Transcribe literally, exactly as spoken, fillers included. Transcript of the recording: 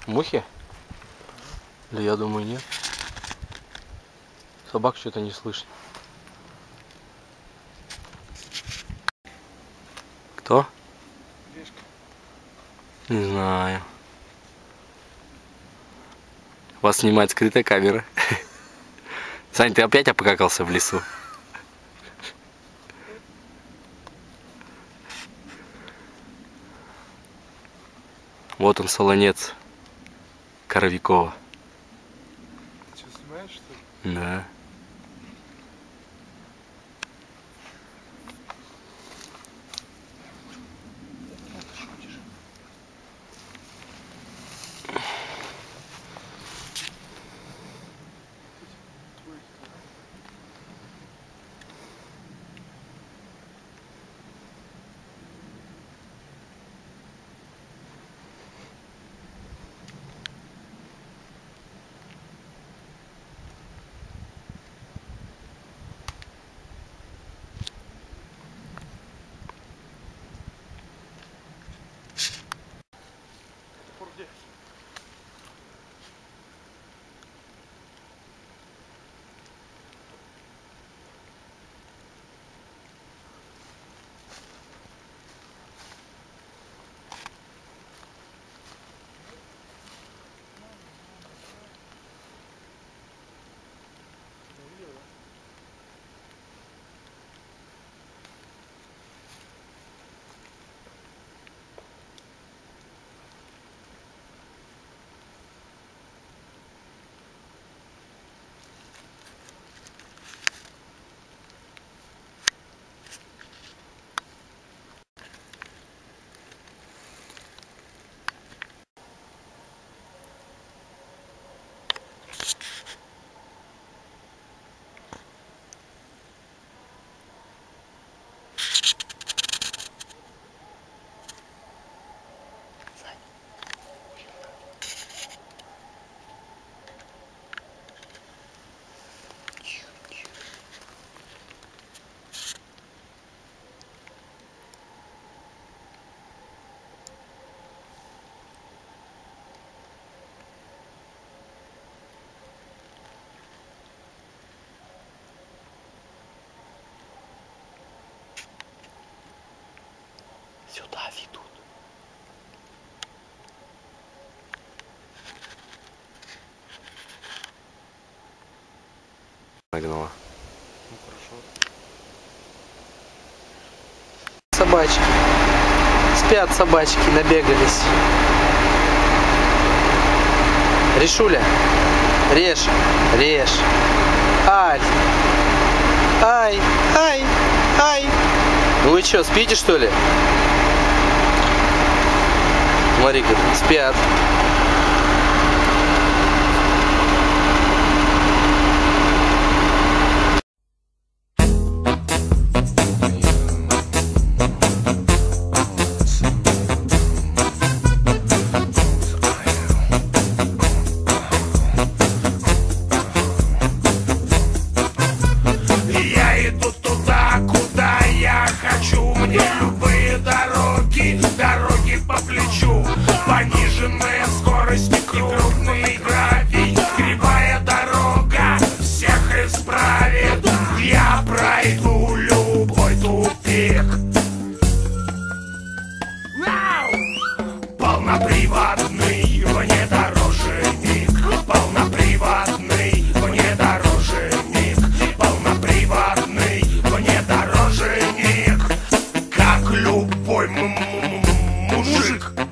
Мухи? Или я думаю, нет. Собак что-то не слышно. Кто? Решка. Не знаю. Вас снимает скрытая камера. Сань, ты опять обкакался в лесу? Вот он, солонец Коровикова. Ты что, снимаешь, что ли? Да. Где? Сюда ведут. Нагнала. Ну хорошо. Собачки. Спят собачки, набегались. Решуля, режь, режь. Ай, ай, ай, ай. Ну вы что, спите что ли? Смотри-ка, спят. Я иду туда, куда я хочу. Мне любые дороги, дороги по плечу. Пониженная скорость, крупный гравий. Кривая дорога всех исправит. Я пройду любой тупик. Полноприводный внедорожник. Полноприводный внедорожник. Полноприводный внедорожник. Как любой м-м-м-мужик.